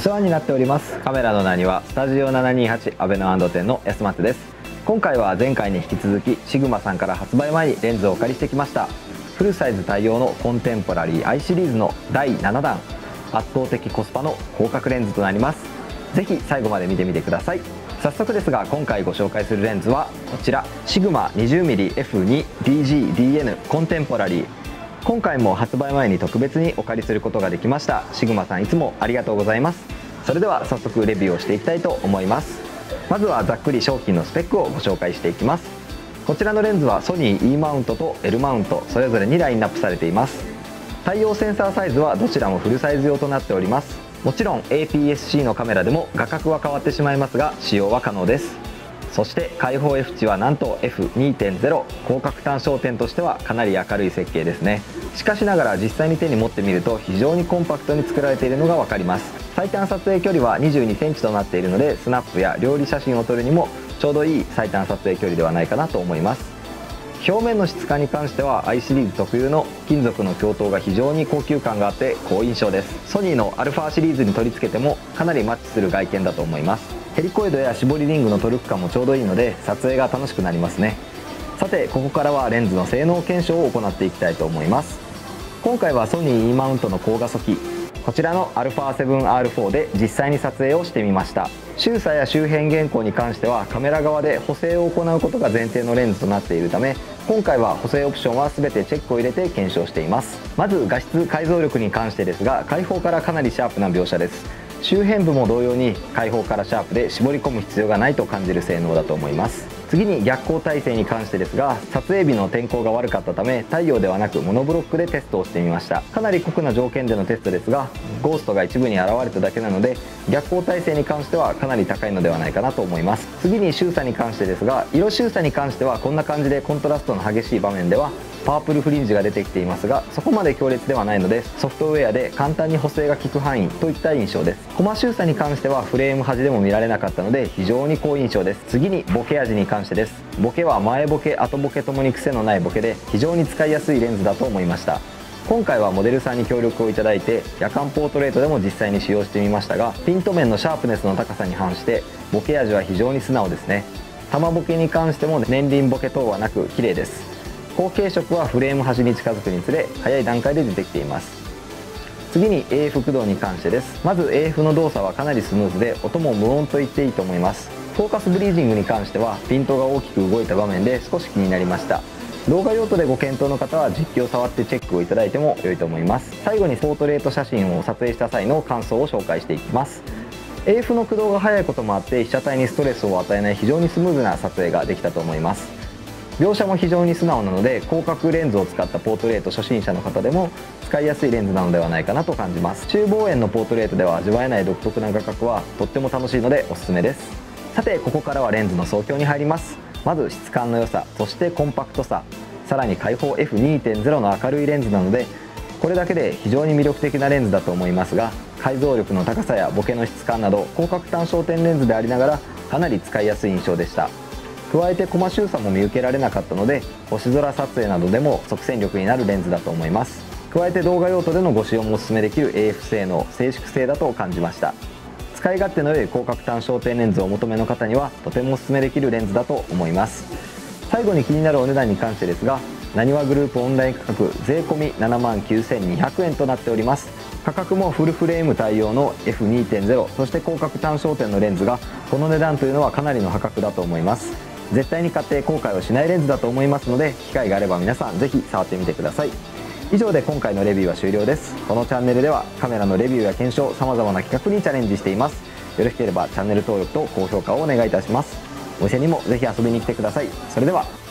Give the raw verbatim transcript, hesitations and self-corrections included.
世話になっております。カメラの名にはスタジオななにーはちアベノ&店の安松です。今回は前回に引き続きシグマさんから発売前にレンズをお借りしてきました。フルサイズ対応のコンテンポラリー アイ シリーズのだいななだん、圧倒的コスパの広角レンズとなります。ぜひ最後まで見てみてください。早速ですが、今回ご紹介するレンズはこちら、シグマ にじゅうミリエフにディージーディーエヌ コンテンポラリー。今回も発売前に特別にお借りすることができました。シグマさん、いつもありがとうございます。それでは早速レビューをしていきたいと思います。まずはざっくり商品のスペックをご紹介していきます。こちらのレンズはソニー E マウントと L マウントそれぞれにラインナップされています。対応センサーサイズはどちらもフルサイズ用となっております。もちろん エーピーエスシー のカメラでも画角は変わってしまいますが、使用は可能です。そして開放 F 値はなんと エフにてんゼロ、 広角単焦点としてはかなり明るい設計ですね。しかしながら実際に手に持ってみると非常にコンパクトに作られているのが分かります。最短撮影距離はにじゅうにセンチとなっているので、スナップや料理写真を撮るにもちょうどいい最短撮影距離ではないかなと思います。表面の質感に関しては アイ シリーズ特有の金属の強頭が非常に高級感があって好印象です。ソニーの アルファ シリーズに取り付けてもかなりマッチする外見だと思います。ヘリコイドや絞りリングのトルク感もちょうどいいので撮影が楽しくなりますね。さて、ここからはレンズの性能検証を行っていきたいと思います。今回はソニー E マウントの高画素機、こちらの アルファセブンアールフォー で実際に撮影をしてみました。周差や周辺原稿に関してはカメラ側で補正を行うことが前提のレンズとなっているため、今回は補正オプションは全てチェックを入れて検証しています。まず画質解像力に関してですが、開放からかなりシャープな描写です。周辺部も同様に開放からシャープで絞り込む必要がないと感じる性能だと思います。次に逆光耐性に関してですが、撮影日の天候が悪かったため太陽ではなくモノブロックでテストをしてみました。かなり酷な条件でのテストですが、ゴーストが一部に現れただけなので逆光耐性に関してはかなり高いのではないかなと思います。次に周差に関してですが、色周差に関してはこんな感じでコントラストの激しい場面ではパープルフリンジが出てきていますが、そこまで強烈ではないのでソフトウェアで簡単に補正が効く範囲といった印象です。コマ周差に関してはフレーム端でも見られなかったので非常に好印象です。次にボケ味に関してです。ボケは前ボケ後ボケともに癖のないボケで非常に使いやすいレンズだと思いました。今回はモデルさんに協力をいただいて夜間ポートレートでも実際に使用してみましたが、ピント面のシャープネスの高さに反してボケ味は非常に素直ですね。玉ボケに関しても年輪ボケ等はなく綺麗です。後継色はフレーム端に近づくにつれ早い段階で出てきています。次に エーエフ 駆動に関してです。まず エーエフ の動作はかなりスムーズで音も無音と言っていいと思います。フォーカスブリージングに関してはピントが大きく動いた場面で少し気になりました。動画用途でご検討の方は実機を触ってチェックをいただいても良いと思います。最後にポートレート写真を撮影した際の感想を紹介していきます。 エーエフ の駆動が速いこともあって被写体にストレスを与えない非常にスムーズな撮影ができたと思います。描写も非常に素直なので広角レンズを使ったポートレート初心者の方でも使いやすいレンズなのではないかなと感じます。中望遠のポートレートでは味わえない独特な画角はとっても楽しいのでおすすめです。さて、ここからはレンズの総評に入ります。まず質感の良さ、そしてコンパクトさ、さらに開放 エフにてんゼロ の明るいレンズなのでこれだけで非常に魅力的なレンズだと思いますが、解像力の高さやボケの質感など広角単焦点レンズでありながらかなり使いやすい印象でした。加えてコマ周差も見受けられなかったので星空撮影などでも即戦力になるレンズだと思います。加えて動画用途でのご使用もおすすめできる エーエフ 性能、静粛性だと感じました。使い勝手の良い広角単焦点レンズをお求めの方にはとてもおすすめできるレンズだと思います。最後に気になるお値段に関してですが、なにわグループオンライン価格税込ななまんきゅうせんにひゃくえんとなっております。価格もフルフレーム対応の エフにてんゼロ そして広角単焦点のレンズがこの値段というのはかなりの破格だと思います。絶対に買って後悔をしないレンズだと思いますので、機会があれば皆さんぜひ触ってみてください。以上で今回のレビューは終了です。このチャンネルではカメラのレビューや検証、様々な企画にチャレンジしています。よろしければチャンネル登録と高評価をお願いいたします。お店にもぜひ遊びに来てください。それでは。